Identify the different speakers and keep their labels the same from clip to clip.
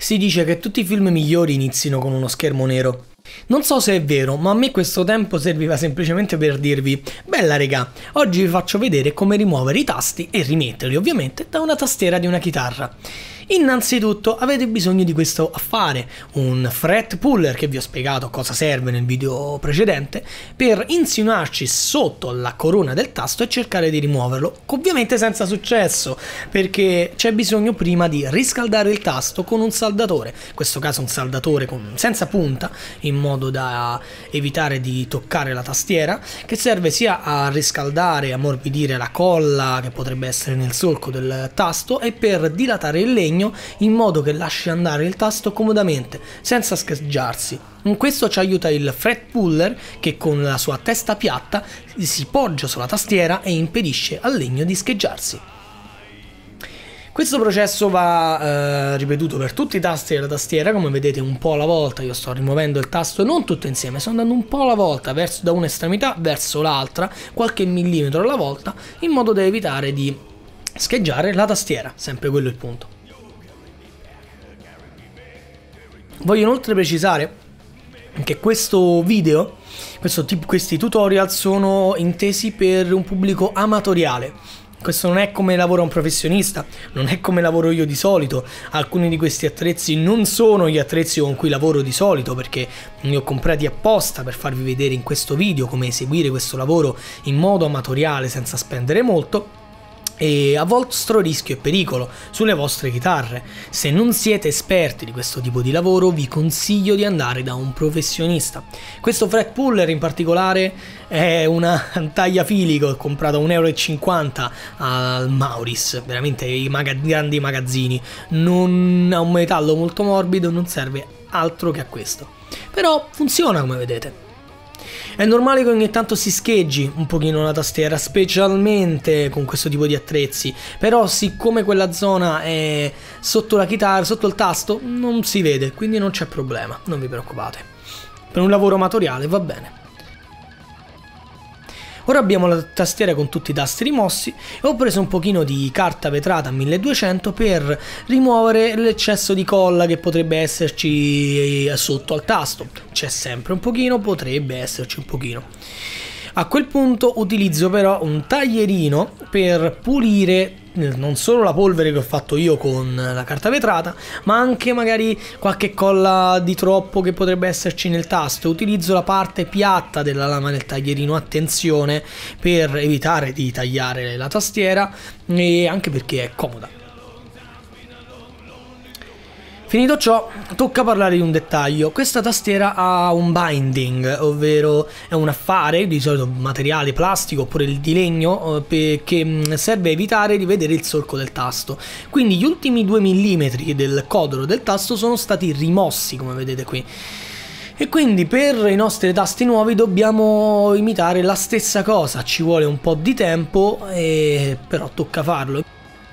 Speaker 1: Si dice che tutti i film migliori inizino con uno schermo nero. Non so se è vero, ma a me questo tempo serviva semplicemente per dirvi: bella regà, oggi vi faccio vedere come rimuovere i tasti e rimetterli ovviamente da una tastiera di una chitarra. Innanzitutto avete bisogno di questo affare, un fret puller che vi ho spiegato cosa serve nel video precedente, per insinuarci sotto la corona del tasto e cercare di rimuoverlo, ovviamente senza successo, perché c'è bisogno prima di riscaldare il tasto con un saldatore, in questo caso un saldatore senza punta, in modo da evitare di toccare la tastiera, che serve sia a riscaldare e ammorbidire la colla che potrebbe essere nel solco del tasto e per dilatare il legno in modo che lasci andare il tasto comodamente, senza scheggiarsi. In questo ci aiuta il fret puller, che con la sua testa piatta si poggia sulla tastiera e impedisce al legno di scheggiarsi. Questo processo va ripetuto per tutti i tasti della tastiera, come vedete un po' alla volta. Io sto rimuovendo il tasto non tutto insieme, sto andando un po' alla volta da un'estremità verso l'altra, qualche millimetro alla volta, in modo da evitare di scheggiare la tastiera, sempre quello è il punto. Voglio inoltre precisare che questo video, questi tutorial sono intesi per un pubblico amatoriale. Questo non è come lavora un professionista, non è come lavoro io di solito. Alcuni di questi attrezzi non sono gli attrezzi con cui lavoro di solito, perché li ho comprati apposta per farvi vedere in questo video come eseguire questo lavoro in modo amatoriale senza spendere molto e a vostro rischio e pericolo sulle vostre chitarre. Se non siete esperti di questo tipo di lavoro, vi consiglio di andare da un professionista. Questo fret puller in particolare è una tagliafili che ho comprato a 1,50 € al Mauris, veramente i grandi magazzini. Non ha un metallo molto morbido, non serve altro che a questo, però funziona come vedete. È normale che ogni tanto si scheggi un pochino la tastiera, specialmente con questo tipo di attrezzi, però siccome quella zona è sotto la chitarra, sotto il tasto, non si vede, quindi non c'è problema, non vi preoccupate. Per un lavoro amatoriale va bene. Ora abbiamo la tastiera con tutti i tasti rimossi e ho preso un pochino di carta vetrata 1200 per rimuovere l'eccesso di colla che potrebbe esserci sotto al tasto. C'è sempre un pochino, potrebbe esserci un pochino. A quel punto utilizzo però un taglierino per pulire non solo la polvere che ho fatto io con la carta vetrata, ma anche magari qualche colla di troppo che potrebbe esserci nel tasto. Utilizzo la parte piatta della lama del taglierino, attenzione, per evitare di tagliare la tastiera e anche perché è comoda. Finito ciò, tocca parlare di un dettaglio. Questa tastiera ha un binding, ovvero è un affare, di solito materiale plastico oppure di legno, che serve a evitare di vedere il solco del tasto. Quindi gli ultimi 2 mm del codolo del tasto sono stati rimossi, come vedete qui. E quindi per i nostri tasti nuovi dobbiamo imitare la stessa cosa. Ci vuole un po' di tempo, però tocca farlo.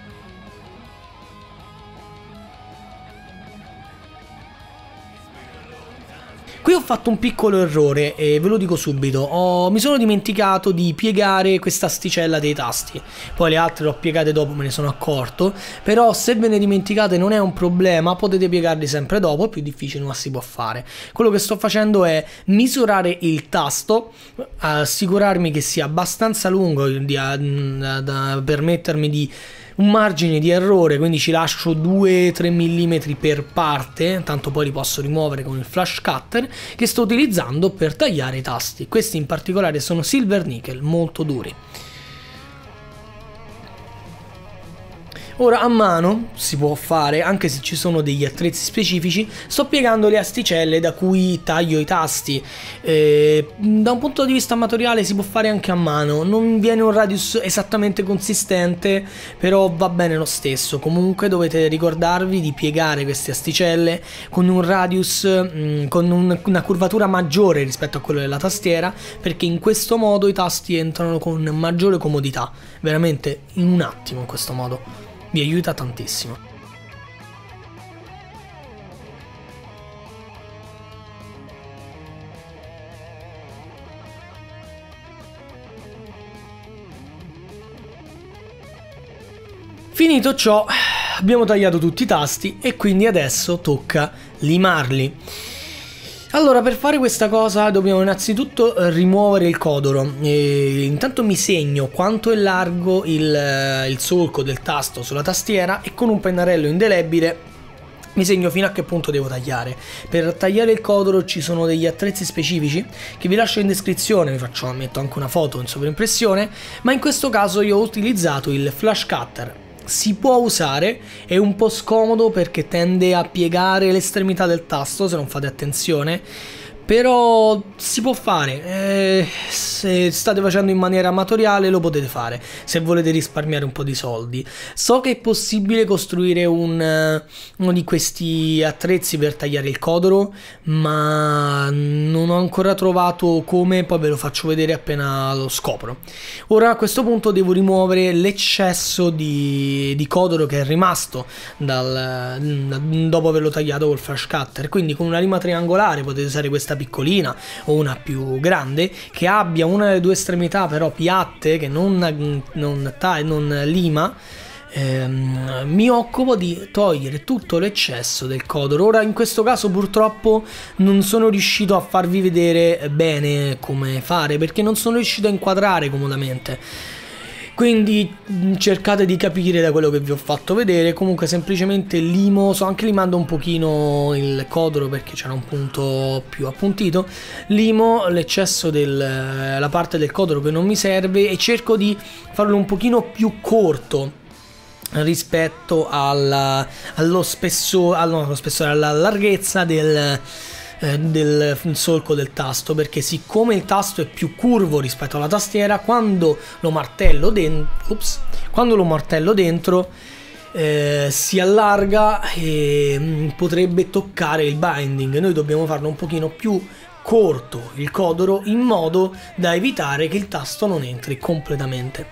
Speaker 1: Qui ho fatto un piccolo errore e ve lo dico subito, mi sono dimenticato di piegare questa asticella dei tasti, poi le altre le ho piegate dopo, me ne sono accorto, però se ve ne dimenticate non è un problema, potete piegarli sempre dopo, è più difficile ma si può fare. Quello che sto facendo è misurare il tasto, assicurarmi che sia abbastanza lungo da permettermi di un margine di errore, quindi ci lascio 2-3 mm per parte, tanto poi li posso rimuovere con il flash cutter che sto utilizzando per tagliare i tasti. Questi in particolare sono silver nickel, molto duri. Ora a mano si può fare, anche se ci sono degli attrezzi specifici, sto piegando le asticelle da cui taglio i tasti. Da un punto di vista amatoriale si può fare anche a mano, non viene un radius esattamente consistente, però va bene lo stesso. Comunque dovete ricordarvi di piegare queste asticelle con un radius, con una curvatura maggiore rispetto a quello della tastiera, perché in questo modo i tasti entrano con maggiore comodità, veramente in un attimo in questo modo. Vi aiuta tantissimo. Finito ciò, abbiamo tagliato tutti i tasti e quindi adesso tocca limarli. Allora, per fare questa cosa dobbiamo innanzitutto rimuovere il codoro. Intanto mi segno quanto è largo il solco del tasto sulla tastiera e con un pennarello indelebile mi segno fino a che punto devo tagliare. Per tagliare il codoro ci sono degli attrezzi specifici che vi lascio in descrizione, metto anche una foto in sovraimpressione, ma in questo caso io ho utilizzato il flash cutter. Si può usare, è un po' scomodo perché tende a piegare l'estremità del tasto se non fate attenzione, però si può fare, se state facendo in maniera amatoriale lo potete fare, se volete risparmiare un po' di soldi. So che è possibile costruire uno di questi attrezzi per tagliare il codoro, ma non ho ancora trovato come, poi ve lo faccio vedere appena lo scopro. Ora a questo punto devo rimuovere l'eccesso di codoro che è rimasto dopo averlo tagliato col flash cutter, quindi con una lima triangolare potete usare questa piccolina o una più grande che abbia una delle due estremità però piatte, che non lima. Mi occupo di togliere tutto l'eccesso del codoro. Ora in questo caso purtroppo non sono riuscito a farvi vedere bene come fare perché non sono riuscito a inquadrare comodamente, quindi cercate di capire da quello che vi ho fatto vedere. Comunque semplicemente limo, sto anche limando un pochino il codoro perché c'era un punto più appuntito, limo l'eccesso della parte del codoro che non mi serve e cerco di farlo un pochino più corto rispetto alla larghezza del solco del tasto, perché siccome il tasto è più curvo rispetto alla tastiera, quando lo martello dentro si allarga e potrebbe toccare il binding. Noi dobbiamo farlo un pochino più corto il codoro in modo da evitare che il tasto non entri completamente.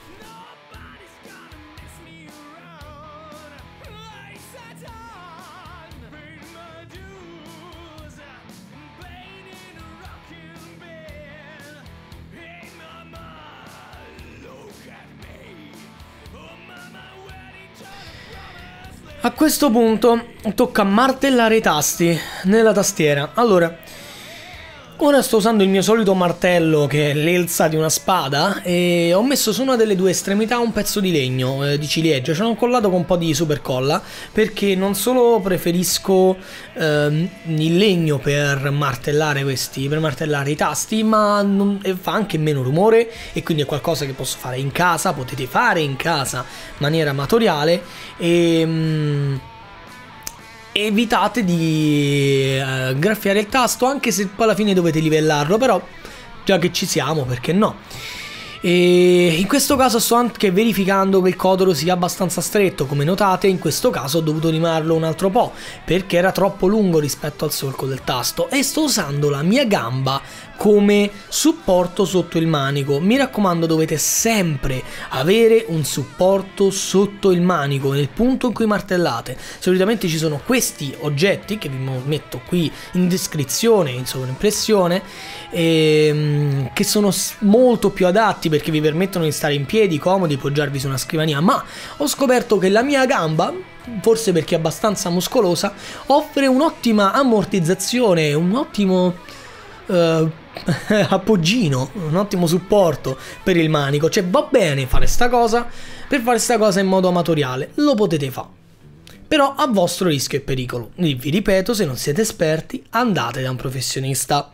Speaker 1: A questo punto tocca martellare i tasti nella tastiera. Allora, ora sto usando il mio solito martello che è l'elsa di una spada e ho messo su una delle due estremità un pezzo di legno, di ciliegia. Ce l'ho collato con un po' di super colla perché non solo preferisco il legno per martellare i tasti, ma fa anche meno rumore e quindi è qualcosa che posso fare in casa, potete fare in casa in maniera amatoriale e evitate di graffiare il tasto, anche se poi alla fine dovete livellarlo, però già che ci siamo, perché no? E in questo caso sto anche verificando che il codoro sia abbastanza stretto. Come notate in questo caso ho dovuto limarlo un altro po' perché era troppo lungo rispetto al solco del tasto e sto usando la mia gamba come supporto sotto il manico. Mi raccomando, dovete sempre avere un supporto sotto il manico nel punto in cui martellate. Solitamente ci sono questi oggetti che vi metto qui in descrizione, in sovraimpressione, che sono molto più adatti perché vi permettono di stare in piedi comodi, poggiarvi su una scrivania, ma ho scoperto che la mia gamba, forse perché è abbastanza muscolosa, offre un'ottima ammortizzazione, un ottimo appoggino, un ottimo supporto per il manico. Cioè va bene fare sta cosa, per fare sta cosa in modo amatoriale lo potete fare, però a vostro rischio e pericolo. Vi ripeto, se non siete esperti andate da un professionista.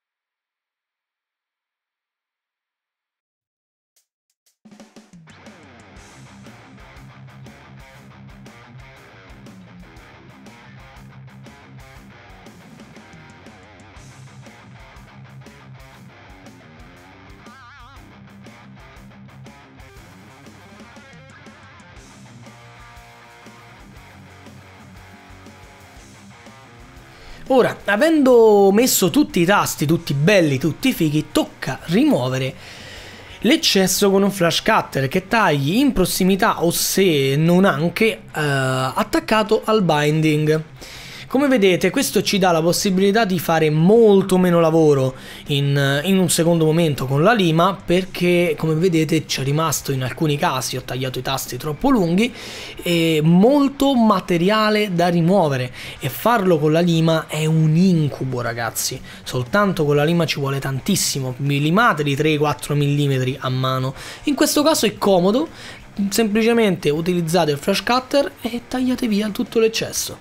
Speaker 1: Ora, avendo messo tutti i tasti, tutti belli, tutti fighi, tocca rimuovere l'eccesso con un flash cutter che tagli in prossimità o se non anche attaccato al binding. Come vedete, questo ci dà la possibilità di fare molto meno lavoro in un secondo momento con la lima, perché come vedete c'è rimasto in alcuni casi, ho tagliato i tasti troppo lunghi, e molto materiale da rimuovere, e farlo con la lima è un incubo, ragazzi. Soltanto con la lima ci vuole tantissimo, limate di 3-4 mm a mano. In questo caso è comodo, semplicemente utilizzate il flash cutter e tagliate via tutto l'eccesso.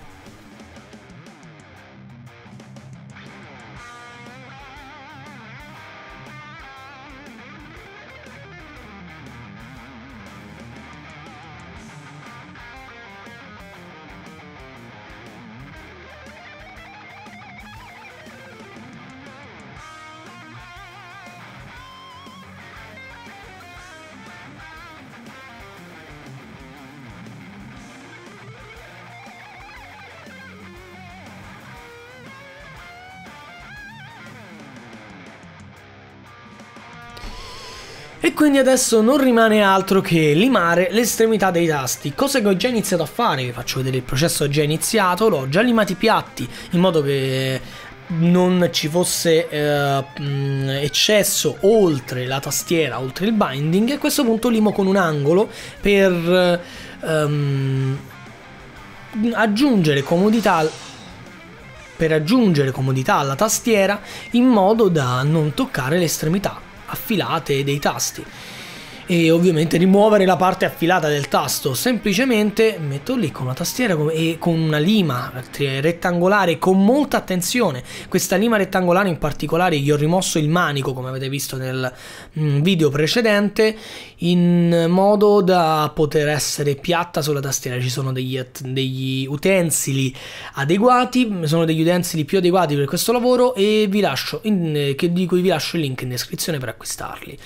Speaker 1: E quindi adesso non rimane altro che limare l'estremità dei tasti, cosa che ho già iniziato a fare. Vi faccio vedere il processo già iniziato, l'ho già limati i piatti in modo che non ci fosse eccesso oltre la tastiera, oltre il binding, e a questo punto limo con un angolo per aggiungere comodità alla tastiera, in modo da non toccare le estremità affilate dei tasti, e ovviamente rimuovere la parte affilata del tasto. Semplicemente metto lì con una tastiera e con una lima rettangolare, con molta attenzione. Questa lima rettangolare in particolare gli ho rimosso il manico, come avete visto nel video precedente, in modo da poter essere piatta sulla tastiera. Ci sono degli utensili adeguati, sono degli utensili più adeguati per questo lavoro, e vi lascio di cui vi lascio il link in descrizione per acquistarli.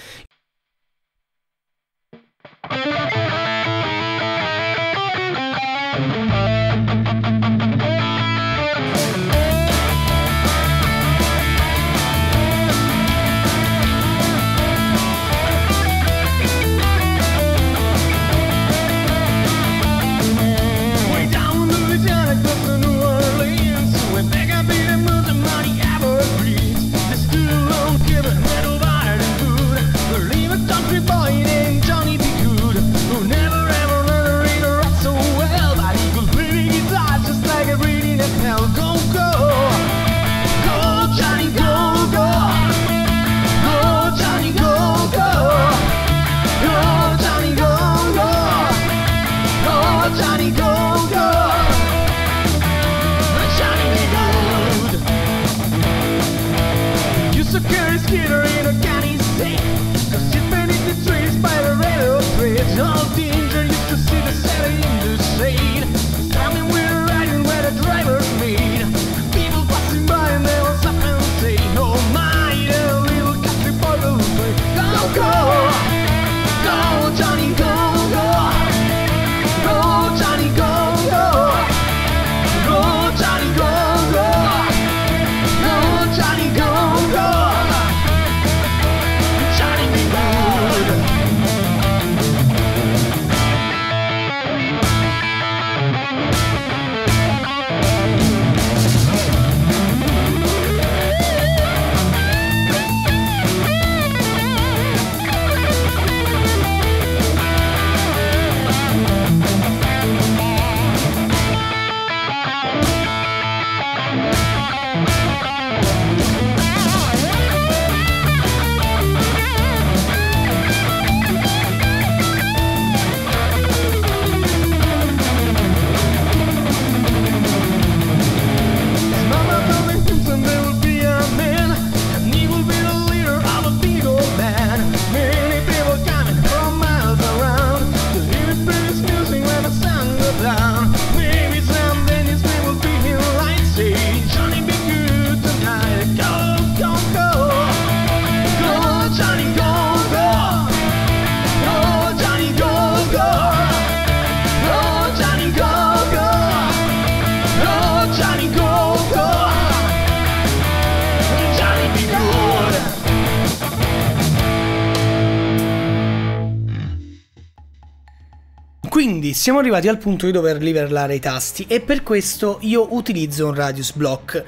Speaker 1: Quindi siamo arrivati al punto di dover livellare i tasti e per questo io utilizzo un radius block.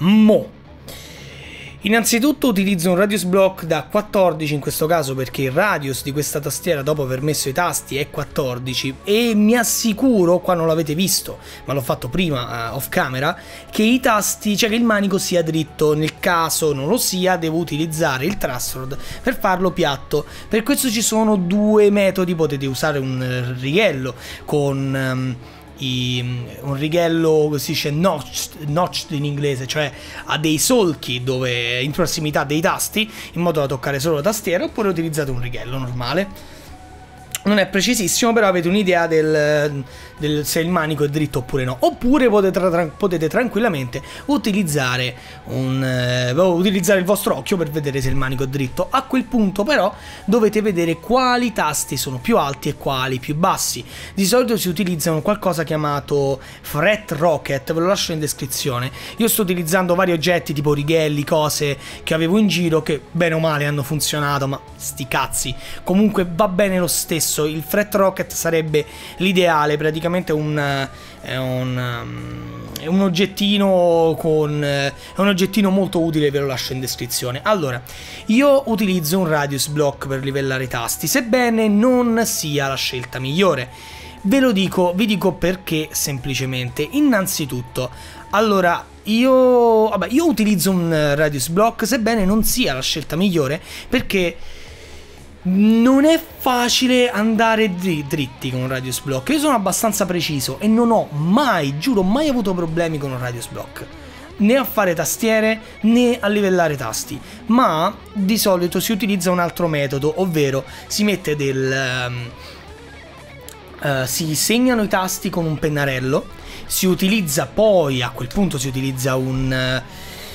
Speaker 1: Innanzitutto utilizzo un radius block da 14 in questo caso, perché il radius di questa tastiera dopo aver messo i tasti è 14 e mi assicuro, qua non l'avete visto ma l'ho fatto prima off camera, che i tasti, cioè che il manico sia dritto. Nel caso non lo sia devo utilizzare il truss rod per farlo piatto. Per questo ci sono due metodi: potete usare un righello con un righello, si dice notched in inglese, cioè ha dei solchi dove in prossimità dei tasti in modo da toccare solo la tastiera, oppure utilizzate un righello normale. Non è precisissimo, però avete un'idea del se il manico è dritto oppure no. Oppure potete tranquillamente utilizzare il vostro occhio per vedere se il manico è dritto. A quel punto però dovete vedere quali tasti sono più alti e quali più bassi. Di solito si utilizza qualcosa chiamato fret rocket, ve lo lascio in descrizione. Io sto utilizzando vari oggetti tipo righelli, cose che avevo in giro che bene o male hanno funzionato, ma sti cazzi, comunque va bene lo stesso. Il fret rocket sarebbe l'ideale, praticamente è un oggettino è un oggettino molto utile, ve lo lascio in descrizione. Allora, io utilizzo un radius block per livellare i tasti, sebbene non sia la scelta migliore. Vi dico perché semplicemente. Innanzitutto, allora, io utilizzo un radius block sebbene non sia la scelta migliore, perché non è facile andare dritti con un radius block. Io sono abbastanza preciso e non ho mai, giuro, mai avuto problemi con un radius block, né a fare tastiere né a livellare tasti. Ma di solito si utilizza un altro metodo, ovvero si mette si segnano i tasti con un pennarello, si utilizza poi, a quel punto si utilizza una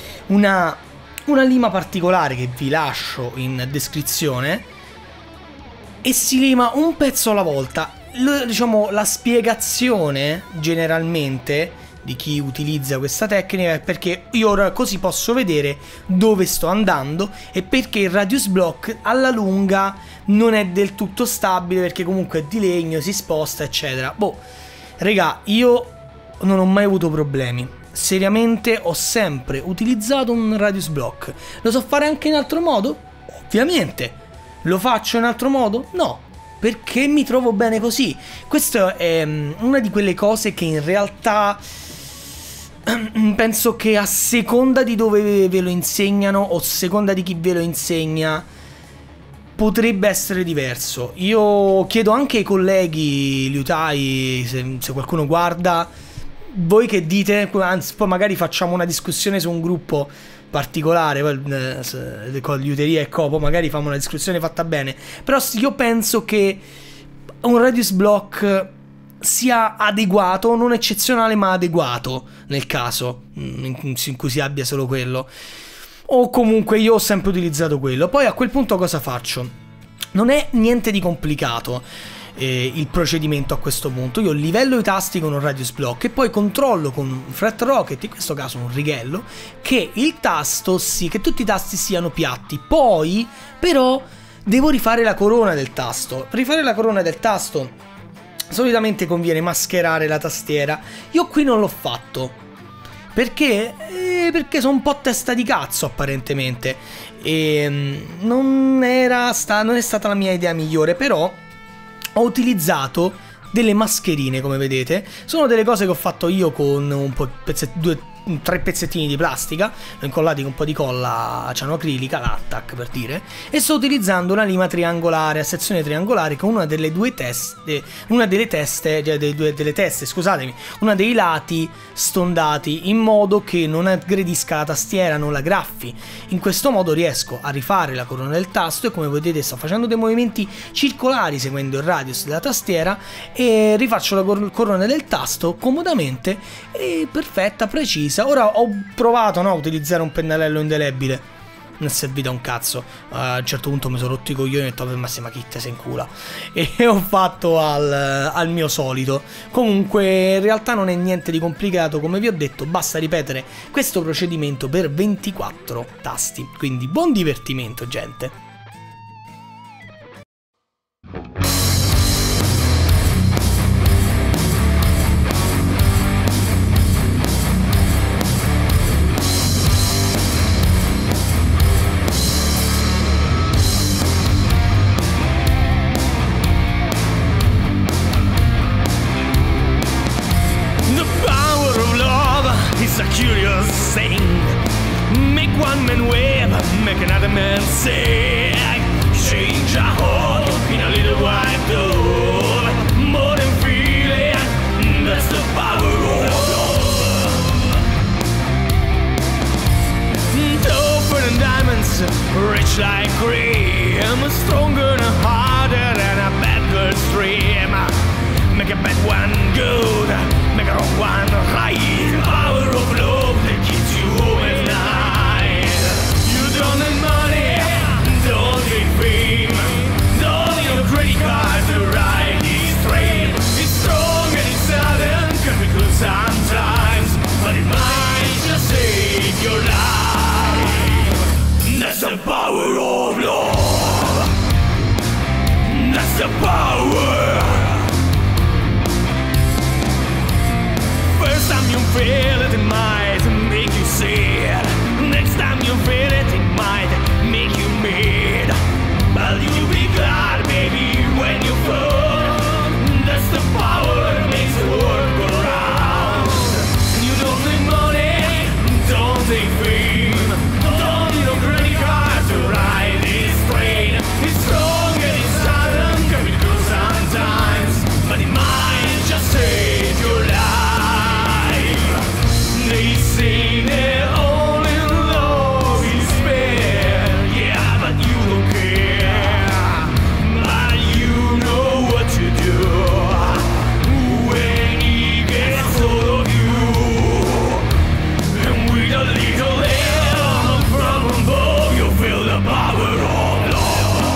Speaker 1: lima particolare che vi lascio in descrizione, e si lima un pezzo alla volta. Diciamo, la spiegazione generalmente di chi utilizza questa tecnica è perché io ora così posso vedere dove sto andando, e perché il radius block alla lunga non è del tutto stabile, perché comunque è di legno, si sposta eccetera. Raga, io non ho mai avuto problemi. Seriamente ho sempre utilizzato un radius block. Lo so fare anche in altro modo? Ovviamente. Lo faccio in altro modo? No, perché mi trovo bene così. Questa è una di quelle cose che in realtà penso che a seconda di dove ve lo insegnano o a seconda di chi ve lo insegna potrebbe essere diverso. Io chiedo anche ai colleghi liutai, se qualcuno guarda, voi che dite, anzi poi magari facciamo una discussione su un gruppo particolare con liuteria e copo, magari facciamo una discussione fatta bene. Però io penso che un radius block sia adeguato, non eccezionale ma adeguato nel caso in cui si abbia solo quello, o comunque io ho sempre utilizzato quello. Poi a quel punto cosa faccio? Non è niente di complicato il procedimento a questo punto. Io livello i tasti con un radius block e poi controllo con un fret rocket, in questo caso un righello, che che tutti i tasti siano piatti. Poi però devo rifare la corona del tasto. Per rifare la corona del tasto solitamente conviene mascherare la tastiera. Io qui non l'ho fatto perché sono un po' testa di cazzo apparentemente, e non è stata la mia idea migliore. Però ho utilizzato delle mascherine, come vedete. Sono delle cose che ho fatto io con un po' 3 pezzettini di plastica, l'ho incollati con un po' di colla cianoacrilica, l'attack per dire, e sto utilizzando una lima triangolare a sezione triangolare con una delle teste, scusatemi, una dei lati stondati, in modo che non aggredisca la tastiera, non la graffi. In questo modo riesco a rifare la corona del tasto e, come vedete, sto facendo dei movimenti circolari seguendo il radius della tastiera, e rifaccio la corona del tasto comodamente e perfetta, precisa. Ora ho provato a utilizzare un pennarello indelebile, non è servito a un cazzo. A un certo punto mi sono rotto i coglioni e ho detto per massima chi te se incula, e ho fatto al mio solito. Comunque in realtà non è niente di complicato, come vi ho detto, basta ripetere questo procedimento per 24 tasti. Quindi buon divertimento, gente. sing. Make one man wave, make another man sing. Change a hole in a little white door. Modern feeling, that's the power of love. Tougher than diamonds, rich like cream, stronger and harder than a bad girl's dream. Make a bad one good, make a wrong one right. Power of love that keeps you home at night. You don't need money, don't need fame, don't need a credit card to ride this train. It's strong and it's sudden, can be good sometimes, but it might just save your life. That's the power of love. That's the power. First time you feel it, it might make you sad. Next time you feel it, it might make you mad. But you'll be glad, baby, when you fall. That's the power that makes the world go round. You don't need money, don't take fame, don't need no credit card to ride this train. It's strong and it's sudden, can be good sometimes, but it might just save your life. They say that only love is fair, yeah, but you don't care. But you know what to do when he gets hold of you. And with a little help from above, you feel the power of love.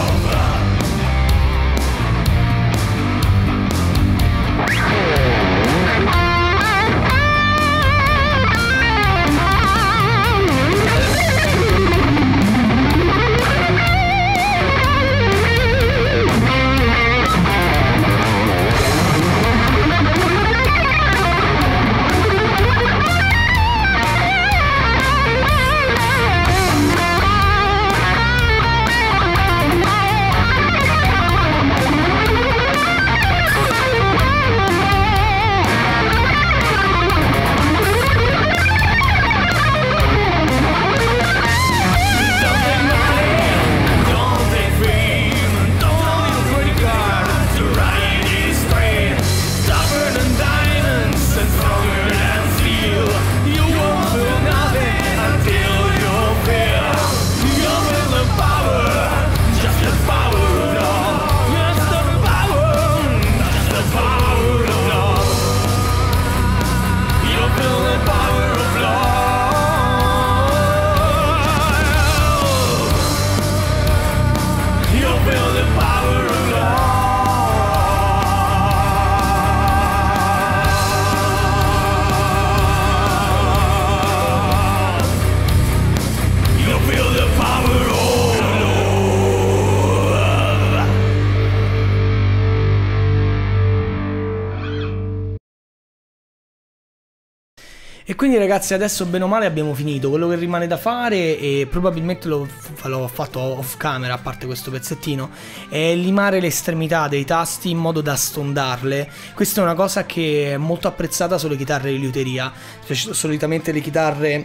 Speaker 1: E quindi ragazzi, adesso bene o male abbiamo finito. Quello che rimane da fare, e probabilmente l'ho fatto off camera, a parte questo pezzettino, è limare le estremità dei tasti in modo da stondarle. Questa è una cosa che è molto apprezzata sulle chitarre di liuteria. Solitamente le chitarre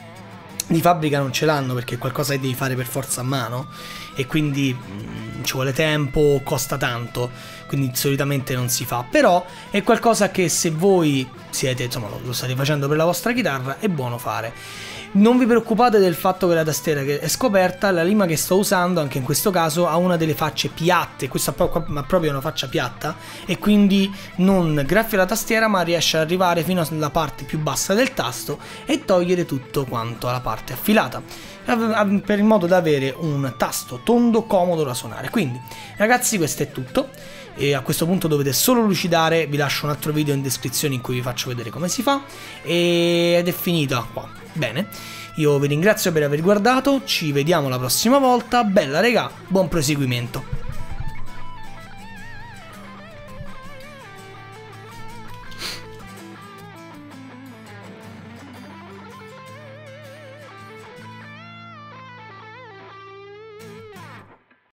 Speaker 1: di fabbrica non ce l'hanno, perché è qualcosa che devi fare per forza a mano e quindi ci vuole tempo, costa tanto, quindi solitamente non si fa. Però è qualcosa che, se voi siete, insomma, lo state facendo per la vostra chitarra, è buono fare. Non vi preoccupate del fatto che la tastiera che è scoperta. La lima che sto usando anche in questo caso ha una delle facce piatte, questa ha proprio una faccia piatta, e quindi non graffia la tastiera, ma riesce ad arrivare fino alla parte più bassa del tasto e togliere tutto quanto alla parte affilata, per il modo da avere un tasto tondo comodo da suonare. Quindi ragazzi, questo è tutto, e a questo punto dovete solo lucidare. Vi lascio un altro video in descrizione in cui vi faccio vedere come si fa, ed è finita qua. Bene, io vi ringrazio per aver guardato, ci vediamo la prossima volta. Bella regà, buon proseguimento.